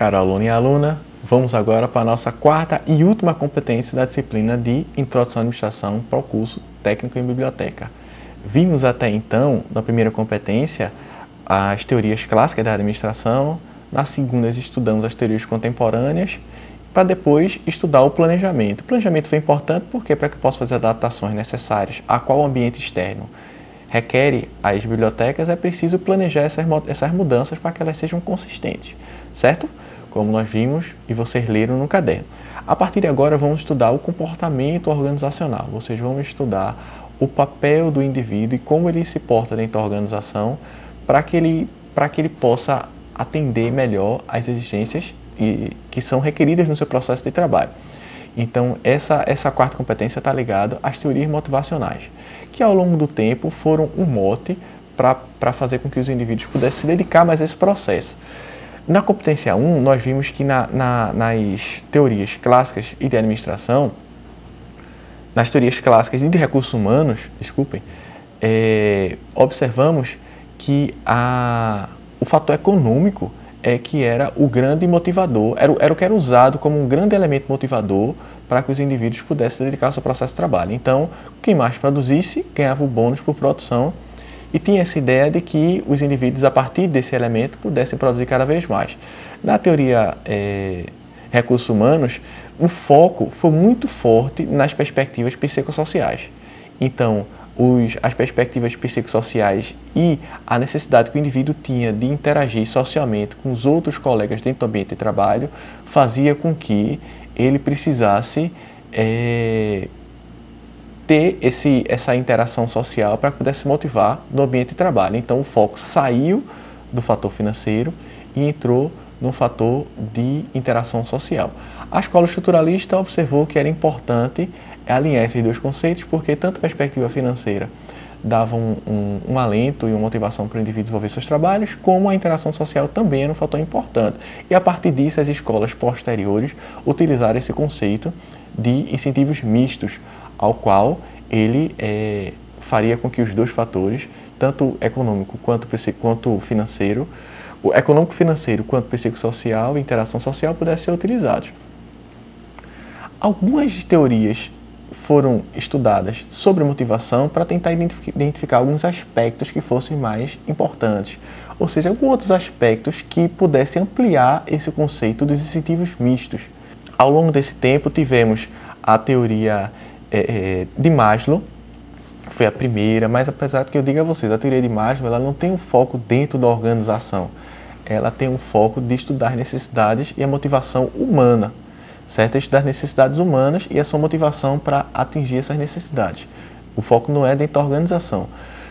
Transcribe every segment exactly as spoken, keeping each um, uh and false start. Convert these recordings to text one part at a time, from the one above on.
Caro aluno e aluna, vamos agora para a nossa quarta e última competência da disciplina de Introdução à Administração para o curso Técnico em Biblioteca. Vimos até então, na primeira competência, as teorias clássicas da administração, na segunda estudamos as teorias contemporâneas, para depois estudar o planejamento. O planejamento foi importante porque para que eu possa fazer adaptações necessárias a qual ambiente externo requer as bibliotecas, é preciso planejar essas, essas mudanças para que elas sejam consistentes, certo? Como nós vimos e vocês leram no caderno. A partir de agora vamos estudar o comportamento organizacional. Vocês vão estudar o papel do indivíduo e como ele se porta dentro da organização para que ele, para que ele possa atender melhor às exigências e, que são requeridas no seu processo de trabalho. Então, essa, essa quarta competência está ligada às teorias motivacionais, que ao longo do tempo foram um mote para fazer com que os indivíduos pudessem se dedicar mais a esse processo. Na competência um, nós vimos que na, na, nas teorias clássicas e de administração, nas teorias clássicas e de recursos humanos, desculpem, é, observamos que a, o fator econômico é que era o grande motivador, era, era o que era usado como um grande elemento motivador para que os indivíduos pudessem se dedicar ao seu processo de trabalho. Então, quem mais produzisse ganhava o bônus por produção e tinha essa ideia de que os indivíduos, a partir desse elemento, pudessem produzir cada vez mais. Na teoria é, recursos humanos, o foco foi muito forte nas perspectivas psicossociais. Então, Os, as perspectivas psicossociais e a necessidade que o indivíduo tinha de interagir socialmente com os outros colegas dentro do ambiente de trabalho fazia com que ele precisasse é, ter esse, essa interação social para que pudesse se motivar no ambiente de trabalho. Então, o foco saiu do fator financeiro e entrou no fator de interação social. A escola estruturalista observou que era importante alinhar esses dois conceitos, porque tanto a perspectiva financeira dava um, um, um alento e uma motivação para o indivíduo desenvolver seus trabalhos, como a interação social também era um fator importante. E a partir disso, as escolas posteriores utilizaram esse conceito de incentivos mistos, ao qual ele é, faria com que os dois fatores, tanto econômico quanto, quanto financeiro, o econômico-financeiro quanto psicossocial e interação social pudessem ser utilizados. Algumas teorias foram estudadas sobre motivação para tentar identificar alguns aspectos que fossem mais importantes, ou seja, alguns outros aspectos que pudessem ampliar esse conceito dos incentivos mistos. Ao longo desse tempo tivemos a teoria é, de Maslow, que foi a primeira, mas apesar de que eu diga a vocês, a teoria de Maslow ela não tem um foco dentro da organização, ela tem um foco de estudar as necessidades e a motivação humana. Certo? Estudar as necessidades humanas e a sua motivação para atingir essas necessidades. O foco não é dentro da organização.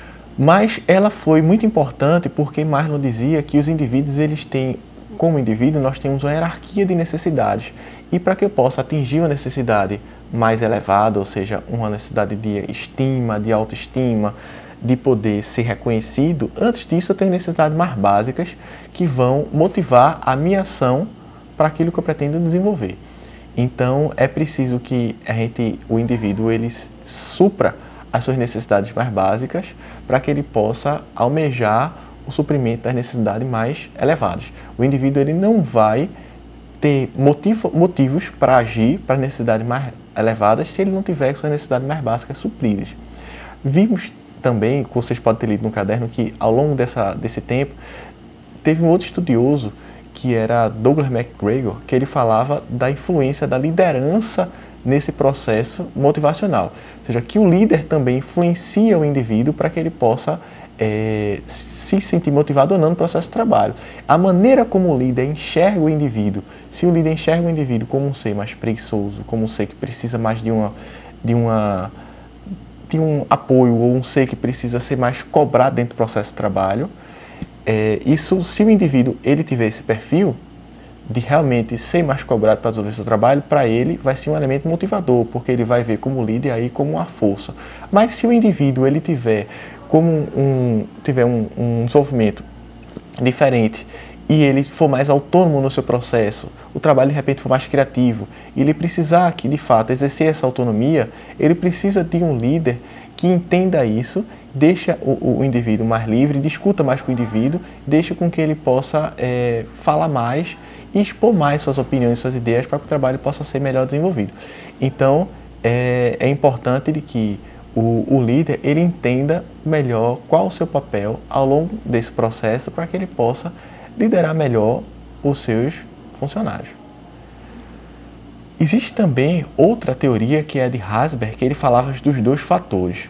Mas ela foi muito importante porque Maslow dizia que os indivíduos, eles têm, como indivíduo, nós temos uma hierarquia de necessidades. E para que eu possa atingir uma necessidade mais elevada, ou seja, uma necessidade de estima, de autoestima, de poder ser reconhecido, antes disso eu tenho necessidades mais básicas que vão motivar a minha ação para aquilo que eu pretendo desenvolver. Então, é preciso que a gente, o indivíduo ele supra as suas necessidades mais básicas para que ele possa almejar o suprimento das necessidades mais elevadas. O indivíduo ele não vai ter motivo, motivos para agir para necessidades mais elevadas se ele não tiver suas necessidades mais básicas supridas. Vimos também, como vocês podem ter lido no caderno, que ao longo dessa, desse tempo, teve um outro estudioso que era Douglas MacGregor, que ele falava da influência da liderança nesse processo motivacional. Ou seja, que o líder também influencia o indivíduo para que ele possa é, se sentir motivado ou não no processo de trabalho. A maneira como o líder enxerga o indivíduo, se o líder enxerga o indivíduo como um ser mais preguiçoso, como um ser que precisa mais de uma, de uma, de um apoio, ou um ser que precisa ser mais cobrado dentro do processo de trabalho, É, isso, se o indivíduo ele tiver esse perfil de realmente ser mais cobrado para desenvolver seu trabalho, para ele vai ser um elemento motivador, porque ele vai ver como líder aí como uma força. Mas se o indivíduo ele tiver como um, tiver um, um desenvolvimento diferente e ele for mais autônomo no seu processo, o trabalho de repente for mais criativo, e ele precisar que de fato exercer essa autonomia, ele precisa de um líder que entenda isso, deixa o, o indivíduo mais livre, discuta mais com o indivíduo, deixa com que ele possa é, falar mais e expor mais suas opiniões, suas ideias, para que o trabalho possa ser melhor desenvolvido. Então, é, é importante de que o, o líder ele entenda melhor qual o seu papel ao longo desse processo, para que ele possa liderar melhor os seus funcionários. Existe também outra teoria, que é a de Herzberg, que ele falava dos dois fatores.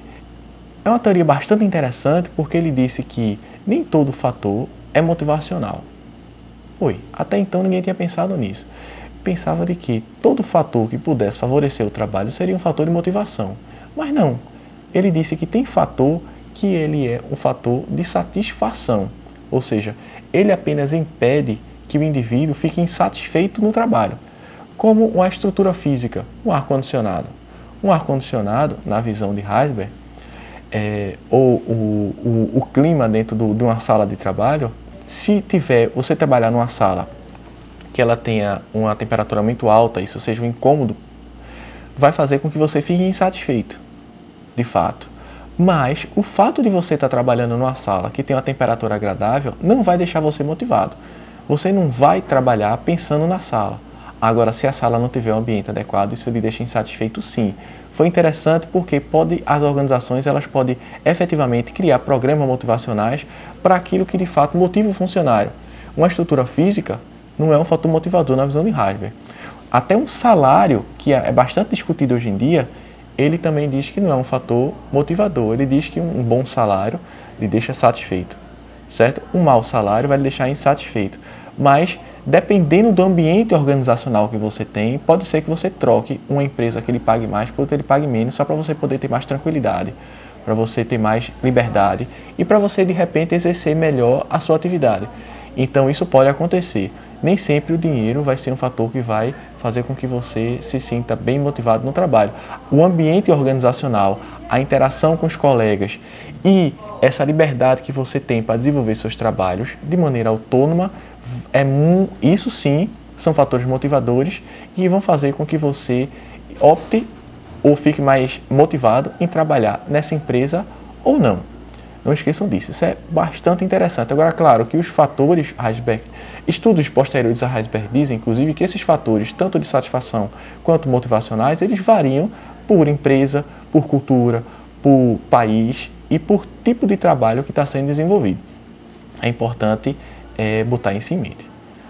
É uma teoria bastante interessante, porque ele disse que nem todo fator é motivacional. Oi, até então ninguém tinha pensado nisso. Pensava de que todo fator que pudesse favorecer o trabalho seria um fator de motivação. Mas não. Ele disse que tem fator que ele é um fator de satisfação. Ou seja, ele apenas impede que o indivíduo fique insatisfeito no trabalho. Como uma estrutura física, um ar-condicionado. Um ar-condicionado, na visão de Herzberg, é, ou o, o, o clima dentro do, de uma sala de trabalho, se tiver, você trabalhar numa sala que ela tenha uma temperatura muito alta, isso seja um incômodo, vai fazer com que você fique insatisfeito, de fato. Mas o fato de você estar trabalhando numa sala que tem uma temperatura agradável não vai deixar você motivado. Você não vai trabalhar pensando na sala. Agora, se a sala não tiver um ambiente adequado, isso lhe deixa insatisfeito, sim. Foi interessante porque pode, as organizações elas podem efetivamente criar programas motivacionais para aquilo que de fato motiva o funcionário. Uma estrutura física não é um fator motivador na visão de Herzberg. Até um salário, que é bastante discutido hoje em dia, ele também diz que não é um fator motivador. Ele diz que um bom salário lhe deixa satisfeito, certo? Um mau salário vai lhe deixar insatisfeito. Mas, dependendo do ambiente organizacional que você tem, pode ser que você troque uma empresa que lhe pague mais por outra que lhe pague menos, só para você poder ter mais tranquilidade, para você ter mais liberdade e para você, de repente, exercer melhor a sua atividade. Então, isso pode acontecer. Nem sempre o dinheiro vai ser um fator que vai fazer com que você se sinta bem motivado no trabalho. O ambiente organizacional, a interação com os colegas e essa liberdade que você tem para desenvolver seus trabalhos de maneira autônoma, é, isso sim são fatores motivadores e vão fazer com que você opte ou fique mais motivado em trabalhar nessa empresa ou não. Não esqueçam disso, isso é bastante interessante. Agora, claro que os fatores, Herzberg, estudos posteriores a Herzberg dizem, inclusive, que esses fatores, tanto de satisfação quanto motivacionais, eles variam por empresa, por cultura, por país e por tipo de trabalho que está sendo desenvolvido. É importante é, botar isso em mente.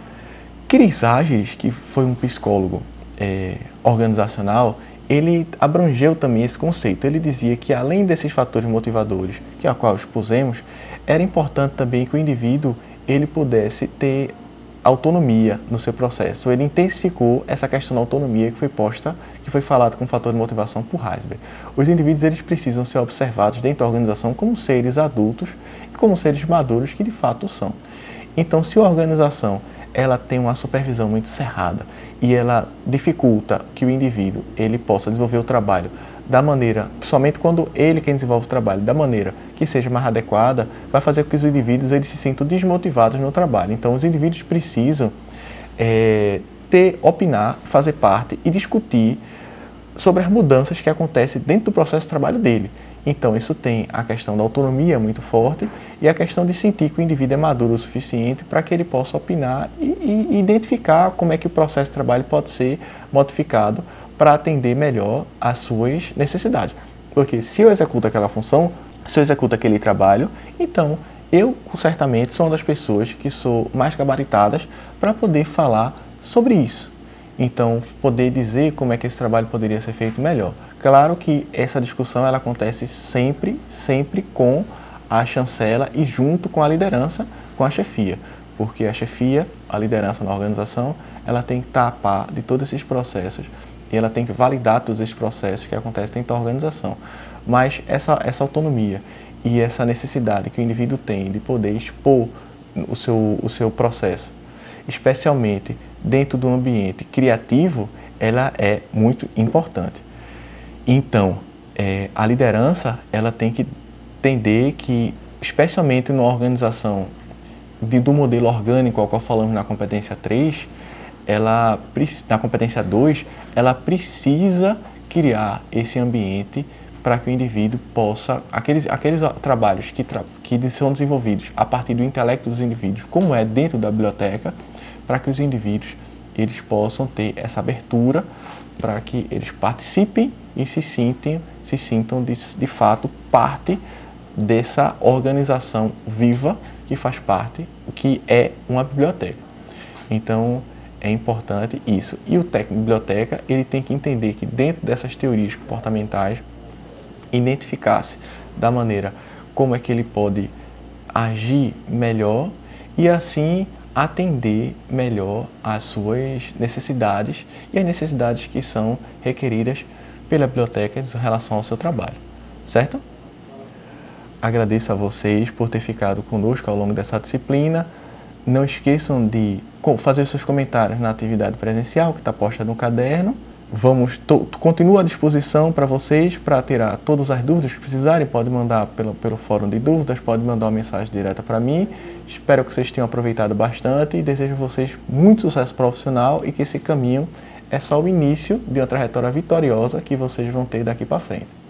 Chris Argyris, que foi um psicólogo é, organizacional, ele abrangeu também esse conceito. Ele dizia que, além desses fatores motivadores, que a qual expusemos, era importante também que o indivíduo ele pudesse ter autonomia no seu processo. Ele intensificou essa questão da autonomia que foi posta, que foi falado com o fator de motivação por Herzberg. Os indivíduos eles precisam ser observados dentro da organização como seres adultos e como seres maduros que de fato são. Então, se a organização ela tem uma supervisão muito cerrada e ela dificulta que o indivíduo ele possa desenvolver o trabalho da maneira, principalmente quando ele quem desenvolve o trabalho, da maneira que seja mais adequada, vai fazer com que os indivíduos eles se sintam desmotivados no trabalho. Então, os indivíduos precisam é, ter, opinar, fazer parte e discutir sobre as mudanças que acontecem dentro do processo de trabalho dele. Então, isso tem a questão da autonomia muito forte e a questão de sentir que o indivíduo é maduro o suficiente para que ele possa opinar e, e identificar como é que o processo de trabalho pode ser modificado para atender melhor às suas necessidades. Porque se eu executo aquela função, se eu executo aquele trabalho, então eu certamente sou uma das pessoas que sou mais gabaritadas para poder falar sobre isso. Então, poder dizer como é que esse trabalho poderia ser feito melhor. Claro que essa discussão ela acontece sempre, sempre com a chancela e junto com a liderança, com a chefia. Porque a chefia, a liderança na organização, ela tem que estar a par de todos esses processos e ela tem que validar todos esses processos que acontecem dentro da organização. Mas essa, essa autonomia e essa necessidade que o indivíduo tem de poder expor o seu, o seu processo, especialmente dentro do ambiente criativo, ela é muito importante. Então, é, a liderança ela tem que entender que, especialmente numa organização de, do modelo orgânico ao qual falamos na competência três, ela, na competência dois, ela precisa criar esse ambiente para que o indivíduo possa, aqueles, aqueles trabalhos que, tra, que são desenvolvidos a partir do intelecto dos indivíduos, como é dentro da biblioteca, para que os indivíduos eles possam ter essa abertura, para que eles participem e se sintam, se sintam de, de fato parte dessa organização viva que faz parte, o que é uma biblioteca. Então, é importante isso. E o técnico de biblioteca, ele tem que entender que dentro dessas teorias comportamentais, identificar-se da maneira como é que ele pode agir melhor e assim atender melhor às suas necessidades e as necessidades que são requeridas pela biblioteca em relação ao seu trabalho, certo? Agradeço a vocês por ter ficado conosco ao longo dessa disciplina. Não esqueçam de fazer seus comentários na atividade presencial que está posta no caderno. Vamos, continuo à disposição para vocês para tirar todas as dúvidas que precisarem. Pode mandar pelo, pelo fórum de dúvidas, pode mandar uma mensagem direta para mim. Espero que vocês tenham aproveitado bastante e desejo a vocês muito sucesso profissional e que esse caminho é só o início de uma trajetória vitoriosa que vocês vão ter daqui para frente.